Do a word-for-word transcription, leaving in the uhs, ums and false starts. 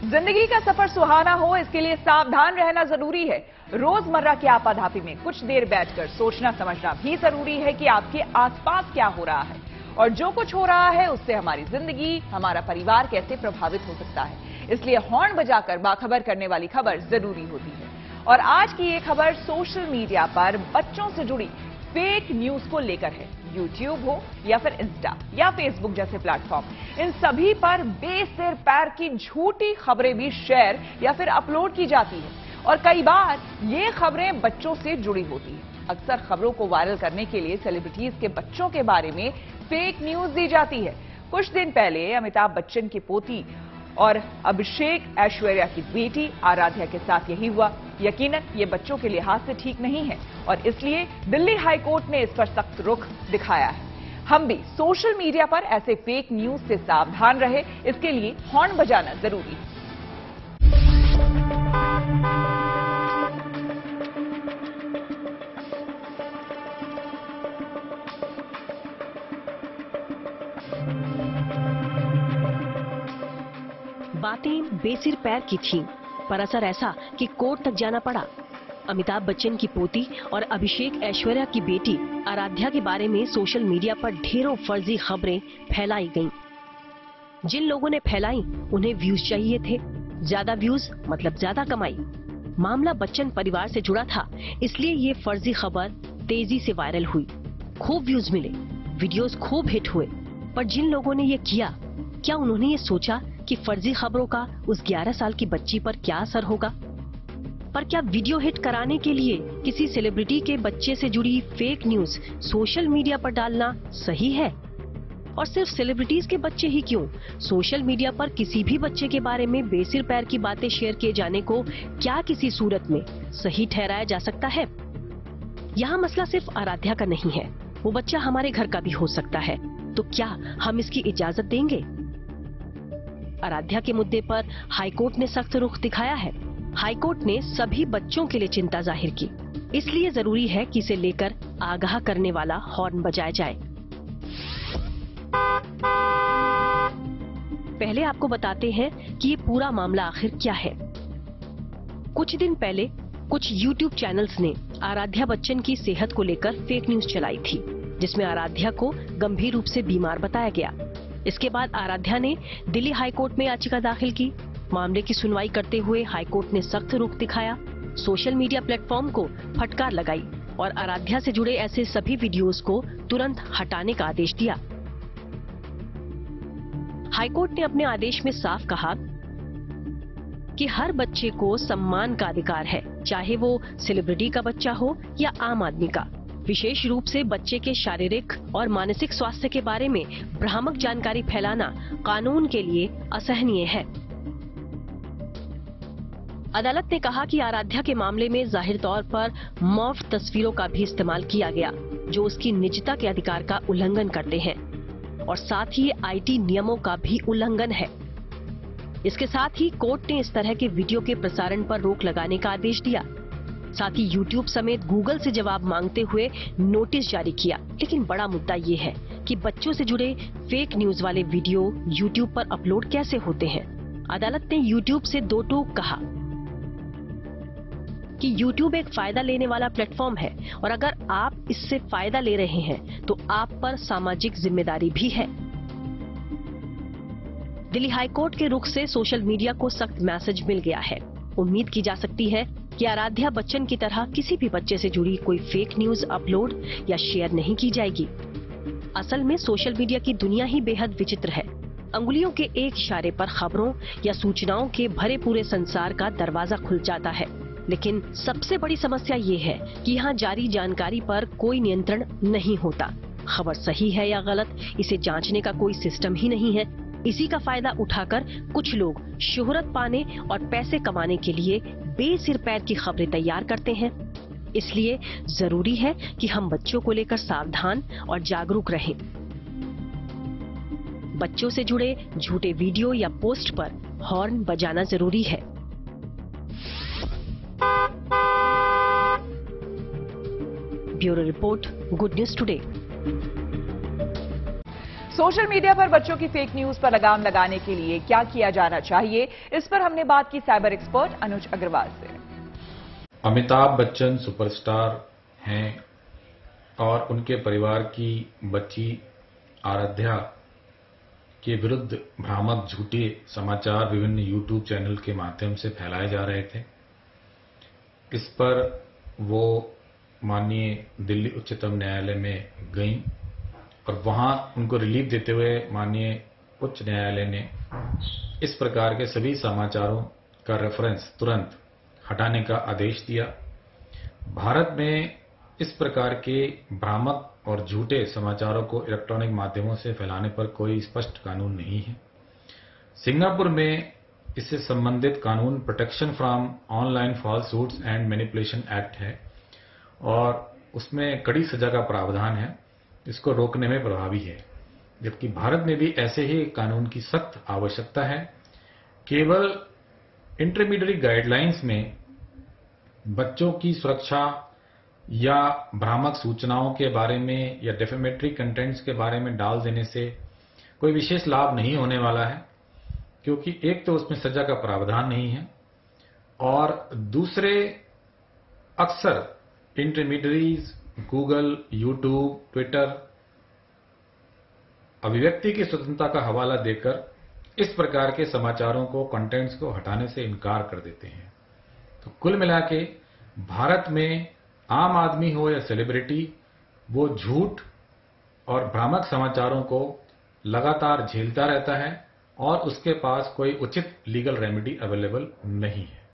जिंदगी का सफर सुहाना हो, इसके लिए सावधान रहना जरूरी है। रोजमर्रा की आपाधापी में कुछ देर बैठकर सोचना समझना भी जरूरी है कि आपके आसपास क्या हो रहा है और जो कुछ हो रहा है उससे हमारी जिंदगी, हमारा परिवार कैसे प्रभावित हो सकता है। इसलिए हॉर्न बजाकर बाखबर करने वाली खबर जरूरी होती है। और आज की ये खबर सोशल मीडिया पर बच्चों से जुड़ी फेक न्यूज को लेकर है। यूट्यूब हो या फिर इंस्टा या फेसबुक जैसे प्लेटफॉर्म, इन सभी पर बेसिर पैर की झूठी खबरें भी शेयर या फिर अपलोड की जाती है और कई बार ये खबरें बच्चों से जुड़ी होती हैं। अक्सर खबरों को वायरल करने के लिए सेलिब्रिटीज के बच्चों के बारे में फेक न्यूज दी जाती है। कुछ दिन पहले अमिताभ बच्चन की पोती और अभिषेक ऐश्वर्या की बेटी आराध्या के साथ यही हुआ। यकीनन ये बच्चों के लिहाज से ठीक नहीं है और इसलिए दिल्ली हाईकोर्ट ने इस पर सख्त रुख दिखाया है। हम भी सोशल मीडिया पर ऐसे फेक न्यूज से सावधान रहे, इसके लिए हॉर्न बजाना जरूरी है। बातें बेसिर पैर की थीं, पर असर ऐसा कि कोर्ट तक जाना पड़ा। अमिताभ बच्चन की पोती और अभिषेक ऐश्वर्या की बेटी आराध्या के बारे में सोशल मीडिया पर ढेरों फर्जी खबरें फैलाई गईं। जिन लोगों ने फैलाई उन्हें व्यूज चाहिए थे, ज्यादा व्यूज मतलब ज्यादा कमाई। मामला बच्चन परिवार से जुड़ा था, इसलिए ये फर्जी खबर तेजी से वायरल हुई। खूब व्यूज मिले, वीडियोस खूब हिट हुए, पर जिन लोगों ने ये किया, क्या उन्होंने ये सोचा कि फर्जी खबरों का उस ग्यारह साल की बच्ची पर क्या असर होगा? पर क्या वीडियो हिट कराने के लिए किसी सेलिब्रिटी के बच्चे से जुड़ी फेक न्यूज सोशल मीडिया पर डालना सही है? और सिर्फ सेलिब्रिटीज के बच्चे ही क्यों, सोशल मीडिया पर किसी भी बच्चे के बारे में बेसिर पैर की बातें शेयर किए जाने को क्या किसी सूरत में सही ठहराया जा सकता है? यहाँ मसला सिर्फ आराध्या का नहीं है, वो बच्चा हमारे घर का भी हो सकता है। तो क्या हम इसकी इजाजत देंगे? आराध्या के मुद्दे पर हाईकोर्ट ने सख्त रुख दिखाया है। हाईकोर्ट ने सभी बच्चों के लिए चिंता जाहिर की, इसलिए जरूरी है कि इसे लेकर आगाह करने वाला हॉर्न बजाया जाए। पहले आपको बताते हैं कि ये पूरा मामला आखिर क्या है। कुछ दिन पहले कुछ यूट्यूब चैनल्स ने आराध्या बच्चन की सेहत को लेकर फेक न्यूज चलाई थी, जिसमें आराध्या को गंभीर रूप से बीमार बताया गया। इसके बाद आराध्या ने दिल्ली हाईकोर्ट में याचिका दाखिल की। मामले की सुनवाई करते हुए हाईकोर्ट ने सख्त रुख दिखाया, सोशल मीडिया प्लेटफॉर्म को फटकार लगाई और आराध्या से जुड़े ऐसे सभी वीडियोस को तुरंत हटाने का आदेश दिया। हाईकोर्ट ने अपने आदेश में साफ कहा कि हर बच्चे को सम्मान का अधिकार है, चाहे वो सेलिब्रिटी का बच्चा हो या आम आदमी का। विशेष रूप से बच्चे के शारीरिक और मानसिक स्वास्थ्य के बारे में भ्रामक जानकारी फैलाना कानून के लिए असहनीय है। अदालत ने कहा कि आराध्या के मामले में जाहिर तौर पर मॉर्फ तस्वीरों का भी इस्तेमाल किया गया, जो उसकी निजता के अधिकार का उल्लंघन करते हैं और साथ ही आईटी नियमों का भी उल्लंघन है। इसके साथ ही कोर्ट ने इस तरह के वीडियो के प्रसारण पर रोक लगाने का आदेश दिया। साथ ही यूट्यूब समेत गूगल से जवाब मांगते हुए नोटिस जारी किया। लेकिन बड़ा मुद्दा ये है कि बच्चों से जुड़े फेक न्यूज वाले वीडियो यूट्यूब पर अपलोड कैसे होते हैं। अदालत ने यूट्यूब से दो टूक कहा कि यूट्यूब एक फायदा लेने वाला प्लेटफॉर्म है और अगर आप इससे फायदा ले रहे हैं तो आप पर सामाजिक जिम्मेदारी भी है। दिल्ली हाईकोर्ट के रुख से सोशल मीडिया को सख्त मैसेज मिल गया है। उम्मीद की जा सकती है कि आराध्या बच्चन की तरह किसी भी बच्चे से जुड़ी कोई फेक न्यूज अपलोड या शेयर नहीं की जाएगी। असल में सोशल मीडिया की दुनिया ही बेहद विचित्र है। अंगुलियों के एक इशारे पर खबरों या सूचनाओं के भरे पूरे संसार का दरवाजा खुल जाता है। लेकिन सबसे बड़ी समस्या ये है कि यहाँ जारी जानकारी पर कोई नियंत्रण नहीं होता। खबर सही है या गलत, इसे जांचने का कोई सिस्टम ही नहीं है। इसी का फायदा उठाकर कुछ लोग शोहरत पाने और पैसे कमाने के लिए बेसिर पैर की खबरें तैयार करते हैं। इसलिए जरूरी है कि हम बच्चों को लेकर सावधान और जागरूक रहें। बच्चों से जुड़े झूठे वीडियो या पोस्ट पर हॉर्न बजाना जरूरी है। Bureau report, good news today. Social media पर बच्चों की फेक न्यूज पर लगाम लगाने के लिए क्या किया जाना चाहिए, इस पर हमने बात की साइबर एक्सपर्ट अनुज अग्रवाल से। अमिताभ बच्चन सुपरस्टार हैं और उनके परिवार की बच्ची आराध्या के विरुद्ध भ्रामक झूठे समाचार विभिन्न यूट्यूब चैनल के माध्यम से फैलाए जा रहे थे। इस पर वो माननीय दिल्ली उच्चतम न्यायालय में गईं और वहां उनको रिलीफ देते हुए माननीय उच्च न्यायालय ने इस प्रकार के सभी समाचारों का रेफरेंस तुरंत हटाने का आदेश दिया। भारत में इस प्रकार के भ्रामक और झूठे समाचारों को इलेक्ट्रॉनिक माध्यमों से फैलाने पर कोई स्पष्ट कानून नहीं है। सिंगापुर में इससे संबंधित कानून protection from online falsehoods and manipulation act है और उसमें कड़ी सजा का प्रावधान है, इसको रोकने में प्रभावी है। जबकि भारत में भी ऐसे ही कानून की सख्त आवश्यकता है। केवल इंटरमीडिएट गाइडलाइंस में बच्चों की सुरक्षा या भ्रामक सूचनाओं के बारे में या डेफेमेटरी कंटेंट्स के बारे में डाल देने से कोई विशेष लाभ नहीं होने वाला है, क्योंकि एक तो उसमें सजा का प्रावधान नहीं है और दूसरे अक्सर इंटरमीडिएरीज गूगल, यूट्यूब, ट्विटर अभिव्यक्ति की स्वतंत्रता का हवाला देकर इस प्रकार के समाचारों को, कंटेंट्स को हटाने से इनकार कर देते हैं। तो कुल मिला के भारत में आम आदमी हो या सेलिब्रिटी, वो झूठ और भ्रामक समाचारों को लगातार झेलता रहता है और उसके पास कोई उचित लीगल रेमेडी अवेलेबल नहीं है।